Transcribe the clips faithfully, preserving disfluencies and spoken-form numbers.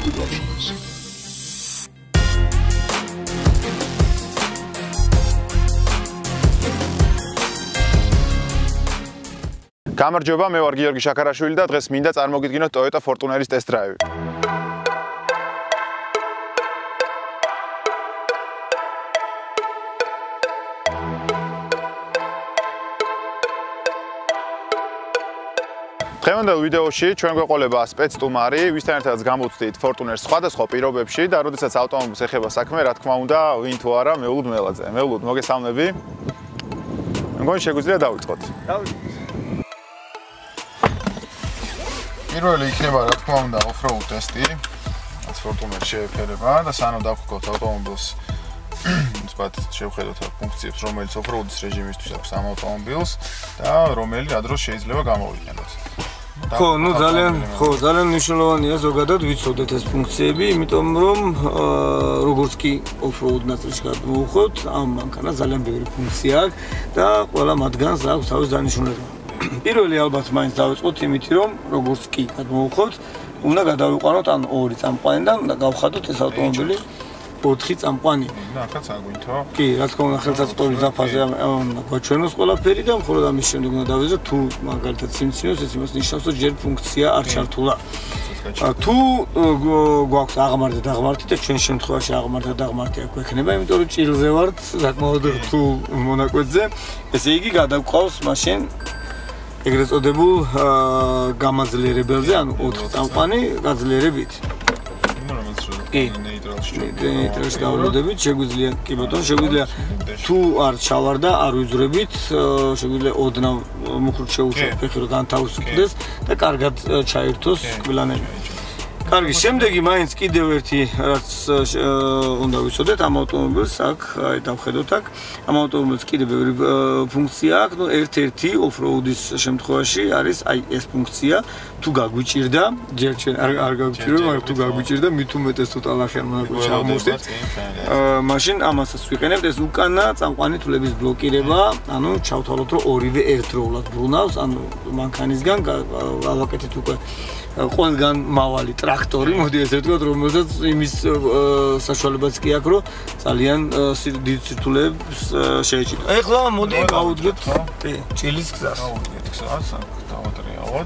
გამარჯობა, მე ვარ გიორგი შაქარაშვილი და დღეს მინდა წარმოგიდგინოთ Toyota Fortuner-ის test drive. დღევანდელ ვიდეოში ჩვენ გვეყოლება სპეცტუმარი, ვისთან ერთადაც გამოვცდით Fortuner-ს სხვადასხვა პირობებში და როდესაც ავტომობილს ეხება საქმე, რა თქმა უნდა, ვინ თუ არა, მეულოდ მელაძე. მეულოდ მოგესალმები. მგონი შეგვიძლია დავიწყოთ. დავიწყოთ. პირველი იქნება რა თქმა უნდა off-road ტესტი, რაც Fortuner შეეფერება და სანამ დავხსოვთ ავტომობილს, ვთქვათ, შევხედოთ ფუნქციებს, რომელიც off-road-ის რეჟიმისთვის აქვს ამ ავტომობილს და რომელი ადროს შეიძლება გამოვიყენოთ. ხო, ну ძალიან, ხო, ძალიან მნიშვნელოვანია ზოგადად ვიცოდეთ ეს ფუნქციები, იმიტომ რომ როგორც კი off-road ნაწილში გადმოვხოთ, ამ მანქანას ძალიან ბევრი ფუნქცია აქვს და ყველა მათგანს აქვს თავის დანიშნულება. პირველი ალბათ მაინც დავიწყოთ იმით, რომ როგორც კი გადმოვხოთ, უნდა გადავიყვანოთ ან ორი წამყვანიდან და გავხადოთ ეს ავტომობილი ოთხი წამყვანი. და ახაც აგვინთო. კი, რა თქმა უნდა, ხელსაწყოების დაფაზე უნდა გვაჩვენოს ყველაფერი და მხოლოდ ამის შემდეგ უნდა დავიზრდეთ თუ მაგალითად სიმცინოს ეს იმას ნიშნავს, რომ ჯერ ფუნქცია არ ჩართულა. თუ გვაქვს აღმართ და აღმართი და ჩვენ შემთხვევაში აღმართ და აღმართი აქ გვექნება, იმიტომ რომ ჭილზე ვართ, საკმაოდ რთულ მონაკვეთზე, ესე იგი გადავყავს მაშინ ეგრეთ წოდებულ გამაძლიერებელზე, ანუ ოთხი წამყვანი გაძლიერებით. კი, ნეიტრალში დავრდებით, შეგვიძლია, კი ბატონო, შეგვიძლია თუ არ ჩავარ და არ ვიძვრებით, შეგვიძლია ოდნავ მუხრით შეუშვათ ფეხი რომ განთავისუფლდეს და კარგად ჩაირთოს კბილანები. კარგი, შემდეგი მაინც კიდევ ერთი რაც უნდა ვიცოდეთ ამ ავტომობილს აქ, აი დავხედოთ აქ, ამ ავტომობილს კიდევ ბევრი ფუნქცია აქვს, ну ერთ-ერთი off-road-ის შემთხვევაში არის აი ეს ფუნქცია, თუ გაგვიჭირდა, ჯერ ჩვენ არ არ გაგვიჭირდა, მაგრამ თუ გაგვიჭირდა, მით უმეტეს თუ ტალახიან მონაკვეთში აღმოვსდეთ. მაშინ ამასაც ვიყენებთ, ეს უკანა წამყვანი თვლების ბლოკირება, ანუ ჩავთვალოთ რომ ორივე ერთდროულად ბრუნავს, ანუ მანქანისგან გავაკეთეთ უკვე ყველგან მავალი ტრაქტორი, მოდი ესე ვთქვათ, რომელსაც იმის საშუალებაც კი აქვს, რომ ძალიან დიდ სირთულეებს შეეჭირა. ეხლა მოდი გავუდგეთ ჭილის გზას. გავუდგეთ გზას, აქ დავატრიალოთ.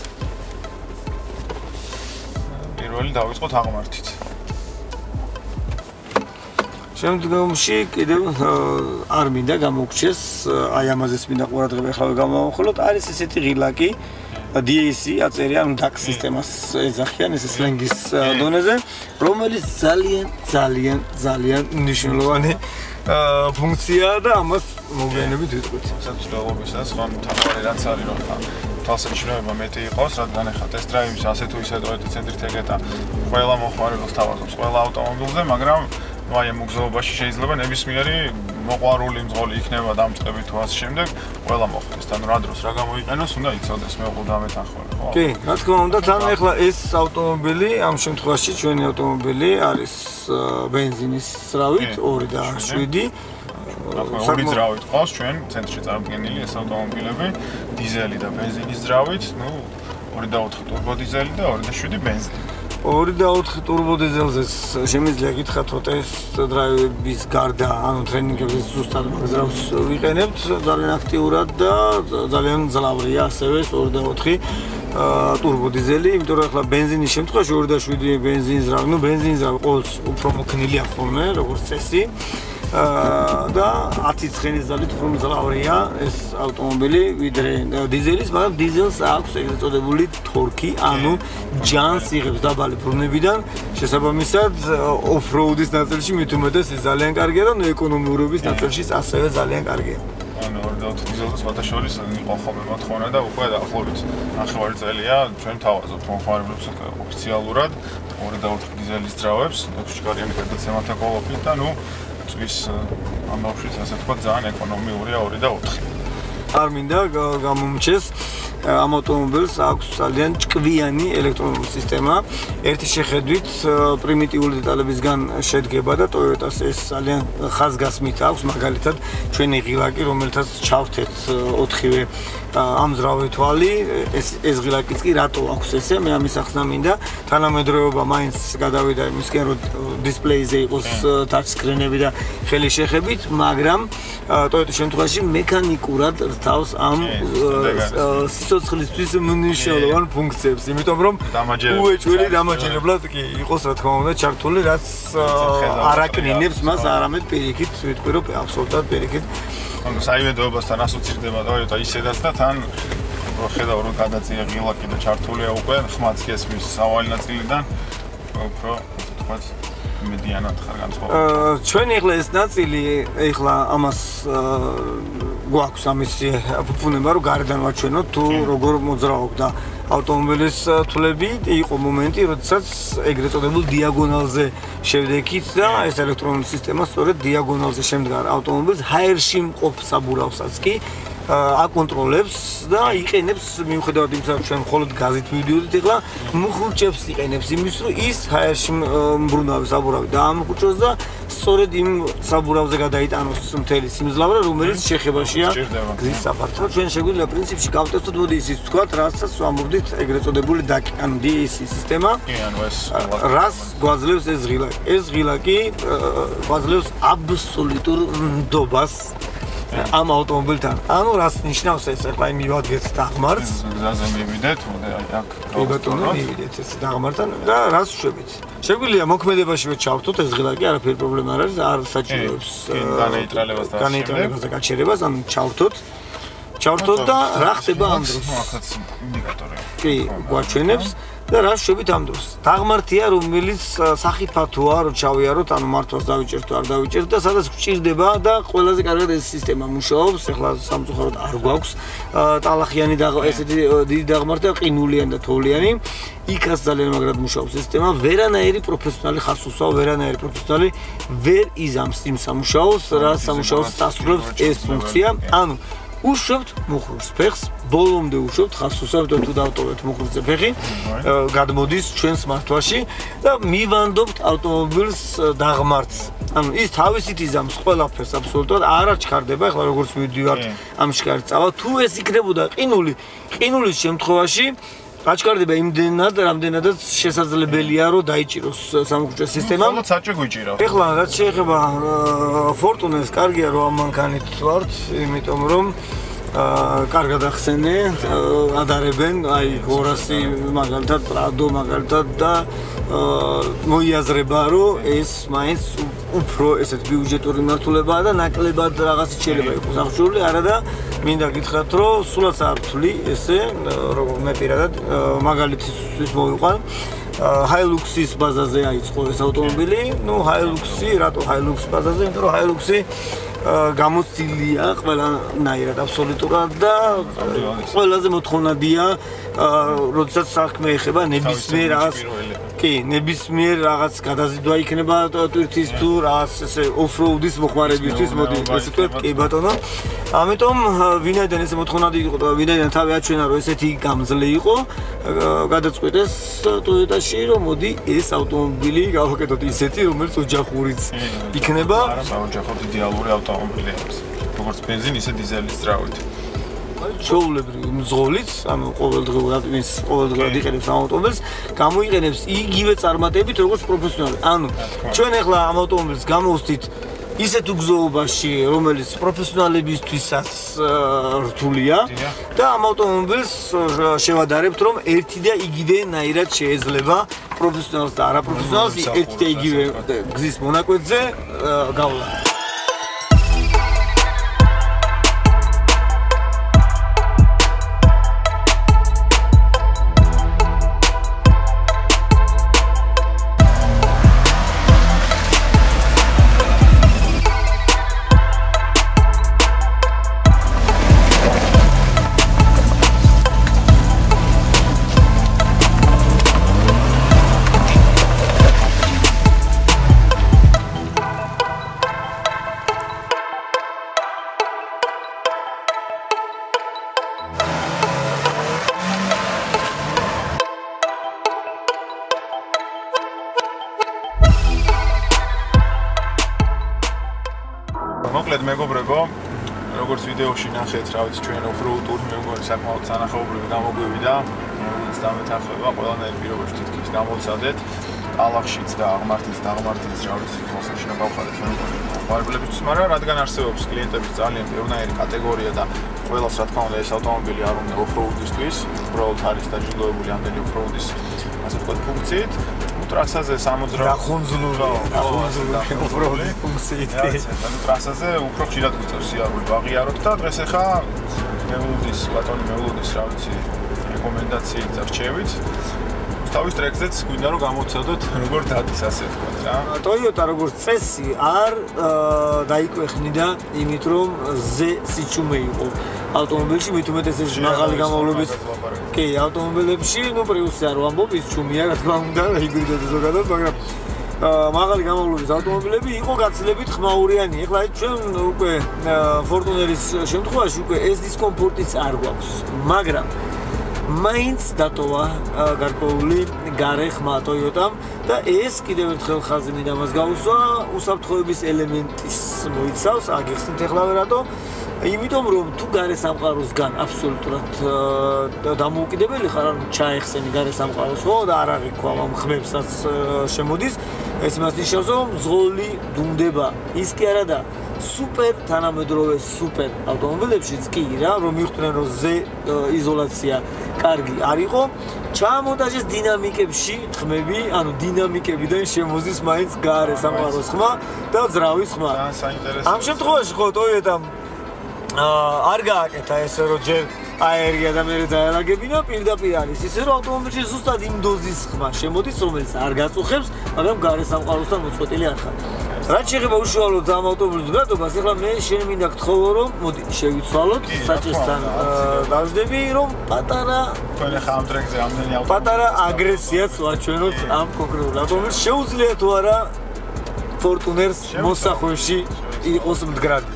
პირველი დავიწყოთ აღმართით. შემდგომში კიდევ არ მინდა გამოგჩეს, აი ამაზეც მინდა ყურადღება ეხლა გამოვახულოთ, არის ესეთი ღილაკი D A C აწერია, ანუ D A C სისტემას ეძახიან ეს სლენგის დონეზე, რომელიც ძალიან ძალიან ძალიან მნიშვნელოვანი ფუნქციაა და ამას მოგვიანებით ვიტყვით. საცხოვრებისას ხან თავარი რაც არის რომ თვალსაჩინოება მეტი იყოს, რადგან ახლა test drive-ის ასე თუ ისე Toyota ცენტრით ეგეთა ყველა მოხმარებელს თავაზობს ყველა ავტომობილზე, მაგრამ ну აი ამ მოგზაურობაში შეიძლება ნებისმიერი მოყვარული მძღოლი იქნება დამწყები თუ ასე შემდეგ, ყველა მოხდეს. თან რა დროს რა გამოიყენოს, უნდა იცოდეს მე ყო დამეთანხმები, ხო? კი, რა თქმა უნდა, თან ახლა ეს ავტომობილი, ამ შემთხვევაში ჩვენი ავტომობილი არის ბენზინის ძრავით ორი და შვიდი. ორი ძრავით ყავს ჩვენ ცენტრში წარმოდგენილი ეს ავტომობილები, დიზელი და ბენზინის ძრავით, ну ორი და ოთხი ტურბოდიზელი და ორი და შვიდი ბენზინი. ორი და ოთხი ტურბოდიზელზე შემიძლია გითხრათ, რომ test drive-ის გარდა, ანუ ტრენინგებზე ზუსტად მაგზრავს ვიყენებთ ძალიან აქტიურად და ძალიან ძლავრია ასევე ეს ორი და ოთხი ტურბოდიზელი, იმიტომ რომ ახლა ბენზინის შემთხვევაში ორი და შვიდი ბენზინის ძრავი, ну ბენზინის ძრავი ყოველთვის უფრო მოქნილია ხოლმე, როგორც წესი. და ათი ცხენის ძალით უფრო მძლავრია ეს ავტომობილი ვიდრე დიზელის, მაგრამ დიზელს აქვს ეგრეთ წოდებული თორკი, ანუ ჯანს იღებს დაბალი ბრუნებიდან, შესაბამისად off-road-ის ნაწილში მით უმეტეს ის ძალიან კარგია და ეკონომიურობის ნაწილშიც ასევე ძალიან კარგია. ანუ ორი და ოთხი დიზელზე სხვათა შორის იყო ხოლმე მოთხოვნა და უკვე დაახლოებით ნახევარი წელია ჩვენ თავაზობთ მომხმარებლებს ოფიციალურად ორი და ოთხი დიზელის ძრავებს, ექვსი კარიანი გადაცემათა კოლოფით და ნუ წვის ამბავშიც ასე თქვა ძალიან ეკონომიურია ორი და ოთხი. არ მინდა გამომჩეს ამ ავტომობილს აქვს ძალიან ჭკვიანი ელექტრონული სისტემა. ერთი შეხედვით პრიმიტიული დეტალებისგან შედგება და Toyota-ს ეს ძალიან ხაზგასმით აქვს, მაგალითად ჩვენი ღილაკი, რომელთაც ჩავთეთ ოთხივე ამ ძრავი თვალი ეს ეს ღილაკიც კი რატო აქვს ესე მე ამის ახსნა მინდა თანამედროვეობა მაინც გადავიდა იმისკენ რომ დისპლეიზე იყოს touch screen-ები და ხელი შეხებით მაგრამ Toyota შემთხვევაში მექანიკურად რთავს ამ სიცოცხლისთვის მნიშვნელოვან ფუნქციებს იმიტომ რომ უეჭველი დამაჯერებლად კი იყოს რა თქმა უნდა ჩართული რაც არაკნინებს მას არამედ პირიქით ვიტყვი რომ აბსოლუტურად პირიქით ანუ საიმედოებასთან ასოცირდება Toyota ისედაც და თან ხედავ რომ გადაწია ღილაკი და ჩართულია უკვე ხმაც გესმის სავალი ნაწილიდან უფრო თქვათ მედიანად ხარ განსხვავებული. ჩვენ ეხლა ეს ნაწილი ეხლა ამას გვაქვს ამისი ფუფუნება რომ გარედან ვაჩვენოთ თუ როგორ მოძრაობდა ავტომობილის თვლები იყო მომენტი როდესაც ეგრეთ წოდებულ დიაგონალზე შევდექით და ეს ელექტრონული სისტემა სწორედ დიაგონალზე შემდგარ ავტომობილს ჰაერში მყოფ საბურავსაც კი აკონტროლებს და იყენებს მიუხედავად იმისა რომ ჩვენ მხოლოდ გაზით მივდიოდით ეხლა მუხრუჭებს იყენებს იმის რომ ის ჰაერში მბრუნავი საბურავი დაამხუჭოს და სწორედ იმ საბურავზე გადაიტანოს მთელი სიმძლავრე რომელიც შეხებაშია გზის საფართო ჩვენ შეგვიძლია პრინციპში გავტესტოთ მოდი ისიც ვთქვათ რასაც ვამბობდით ეგრეთ წოდებული დაკი ანუ დი эй სი სისტემა რას გვაძლევს ეს ღილაკი ეს ღილაკი გვაძლევს აბსოლუტურ ნდობას ამ ავტომობილთან. ანუ რას ნიშნავს ეს? ახლა მივადგეთ დაღმართს. გზაზე მივიდეთ, აი აქ ბატონო მივიდეთ ეს დაღმართთან და რას ვშვებით? შეგვიძლია მოქმედებაშივე ჩავთოთ ეს ღილაკი, არაფერი პრობლემა არ არის, არ საჭიროებს განეიტრალებას და განეიტრალებას და გაჩერებას, ანუ ჩავთოთ. ჩავთოთ და რა ხდება ამ დროს? ახაც ინდიკატორი. კი, გვაჩვენებს და რა ვშვებით ამ დროს? დაღმართია, რომელიც სახიფათოა, რომ ჩავიაროთ, ანუ მართვას დავიჭერთ თუ არ დავიჭერთ და სადაც გვჭირდება და ყველაზე კარგად ეს სისტემა მუშაობს. ეხლა სამწუხაროდ არ გვაქვს ტალახიანი და ესეთი დიდი დაღმართი და ყინულიანი და თოვლიანი. იქაც ძალიან მაგრად მუშაობს სისტემა. ვერანაირი პროფესიონალი ხარს უსვავ, ვერანაირი პროფესიონალი ვერ იზამს იმ სამუშაოს, რა სამუშაოს დასრულებს ეს ფუნქცია. ანუ უშვებთ მუხლუს ფეხს, ბოლომდე უშვებთ, ხას უსვავთ თუ დავტოვეთ მუხლუზე ფეხი, გადმოდის ჩვენს მართვაში და მივანდობთ ავტომობილს დაღმართს. ანუ ის თავისით იზამს ყველაფერს აბსოლუტურად, არ აჩქარდება, ახლა როგორც მივდივართ ამ შკარით წავა, თუ ეს იქნებოდა ყინული, ყინულის შემთხვევაში აჩქარდება იმდენად, რამდენადაც შესაძლებელია, რომ დაიჭიროს სამუხლუჭე სისტემა. ხოლო საჭე გვიჭირავს. ეხლა რაც შეეხება ფორტუნას, კარგია რომ ამ მანქანით ვართ, იმიტომ რომ აა კარგად ახსენე, ადარებენ, აი ორასი მაგალითად, პრადო მაგალითად და მოიაზრება, რომ ეს მაინც უფრო ესეთ ბიუჯეტური მართულებაა და ნაკლებად რაღაც შეიძლება იყოს აღჭურვილი, არა და მინდა გითხრათ, რომ სულაც არ ვთვლი ესე, როგორ მე პირადად მაგალითისთვის მოვიყვან. Hilux-ის ბაზაზე აიწყო ეს ავტომობილი. ნუ Hilux-ი, რატო Hilux ბაზაზე? იმიტომ რომ Hilux-ი გამოცდილია ყველანაირად აბსოლუტურად და ყველაზე მოთხოვნადია, როდესაც საქმე ეხება ნებისმიერ რაღაც კი, ნებისმიერ რაღაც გადაზიდვა იქნება ტვირთის თუ რაღაც ესე off-road-ის მოხმარებისთვის, მოდი ესე ვთქვათ, კი ბატონო. ამიტომ ვინაიდან ესე მოთხოვნადი იყო და ვინაიდან თავი აჩვენა რომ ესეთი გამძლე იყო, გადაწყვიტეს Toyota-ში რომ მოდი ეს ავტომობილი გავაკეთოთ ისეთი, რომელიც ოჯახურიც იქნება. საოჯახოდ იდეალური ავტომობილი არის. როგორც ბენზინი, ისე დიზელის ძრავით. ჩაულებრივი მძღოლიც, ანუ ყოველდღიურად ის ყოველდღიურად იყენებს ამ ავტომობილს, გამოიყენებს იგივე წარმატებით როგორც პროფესიონალი. ანუ ჩვენ ახლა ამ ავტომობილს გამოვსდით ისეთ უგზოობაში, რომელიც პროფესიონალებისთვისაც რთულია და ამ ავტომობილს შევადარებთ, რომ ერთი და იგივენაირად შეიძლება პროფესიონალს და არაპროფესიონალს ერთი და იგივე გზის მონაკვეთზე გავლა. მოკლედ მეგობრებო, როგორც ვიდეოში ნახეთ, რა ვიცი, ჩვენ off-road ტური მე მგონი საკმაოდ სანახაობრივი გამოგვივიდა. დამეთანხმება ყველანაირ პირობებში თითქმის გამოცადეთ. ალახშიც და აღმართიც და აღმართიც რა ვიცი, ხოსაშინა გავხარეთ მე მგონი. ვარგლებიც, მაგრამ რადგან არსებობს კლიენტების ძალიან ბევრნაირი კატეგორია და ყველას რა თქმა უნდა ეს ავტომობილი არ უნდა off-road-ისთვის, უბრალოდ არის დაჯილდოებული ამდენი off-road-ის ასე ვთქვათ ფუნქციით. ტრასაზე სამოძრავ დახუნძლული, დახუნძლული off-road-ის ფუნქციით. ანუ ტრასაზე უფრო ხშირად გვიწევს სიარული ვაღიაროთ და დღეს ახლა მეულუდის, ბატონი მეულუდის რა ვიცი, რეკომენდაციით და რჩევით თავის ტრეკზეც გვინდა რომ გამოვცადოთ როგორ დადის ასე ვთქვათ რა. Toyota როგორც წესი არ დაიკვეხნიდა იმით რომ ზე სიჩუმე იყო ავტომობილში მით უმეტეს ეს მაღალი გამოვლობის კი ავტომობილებში ნუ პრიუსი არ ვამბობ ის ჩუმია რა თქმა უნდა ჰიბრიდები ზოგადად მაგრამ მაღალი გამოვლობის ავტომობილები იყო გაცილებით ხმაურიანი. ეხლა ჩვენ უკვე Fortuner-ის შემთხვევაში უკვე ეს დისკომფორტიც არ გვაქვს მაგრამ მაინც დატოვა გარკვეული გარე ხმა Toyota-მ და ეს კიდევ ერთხელ ხაზი მინდა მას გაუსვა უსაფრთხოების ელემენტის მოიცავს აგიხსნით ეხლა რატო იმიტომ რომ თუ გარე სამყაროსგან აბსოლუტურად დამოუკიდებელი ხარ ანუ ჩაეხსენი გარე სამყაროს ხო და არ აღიქვა ამ ხმებსაც შემოდის ეს იმას ნიშნავს რომ ზღოლი დუმდება ის კი არა და super თანამედროვე super ავტომობილებშიც კი რა რომ მიხვდნენ რომ ზე იზოლაცია კარგი არ იყო ჩამონტაჟეს დინამიკებში ხმები ანუ დინამიკებიდან შემოზის მაინც გარე სამყაროს ხმა და ძრავის ხმა ამ შემთხვევაში ხო Toyota-მ არ გააკეთა ესე რომ ჯერ აერია და მერე დაელაგებინა პირდაპირ არის ისე რომ ავტომობილში ზუსტად იმ დოზის ხმა შემოდის რომელიც არ გაწუხებს მაგრამ გარე სამყაროსთან მოწყვეტილი არ ხარ რაც შეეხება უშუალოდ ამ ავტომობილის გადობას ეხლა მე შენ მინდა გთხოვო რომ მოდი შევიცვალოთ საჭესთან დავждები რომ პატარა თქვენ ახლა ამ ტრეკზე ამდენი ავტომობილი პატარა აგრესიაც ვაჩვენოთ ამ კონკრეტულ ავტომობილს შეუძლია თუ არა Fortuner-ს მოსახვევში იყოს მდგრადი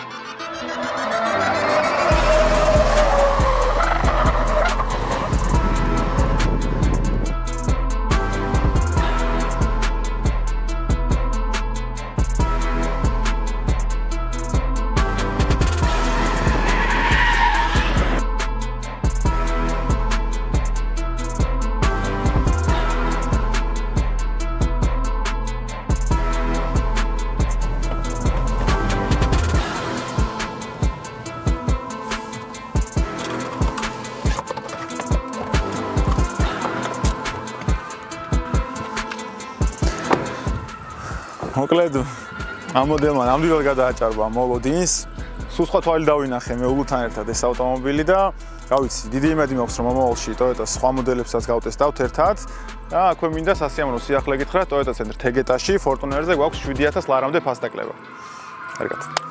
მოკლედ ამ მოდელმა ნამდვილად გადააჭარბა მოლოდინს. სულ სხვა თვალი დავინახე მეულუთან ერთად ეს ავტომობილი და რა ვიცი, დიდი იმედი მაქვს რომ მომავალში Toyota-s სხვა მოდელებსაც გავტესტავთ ერთად. და აქვე მინდა სასიამოვნო სიახლე გითხრათ Toyota Center Tegeta-ში Fortuner-ზე გვაქვს შვიდი ათას ლარამდე ფასდაკლება. კარგად.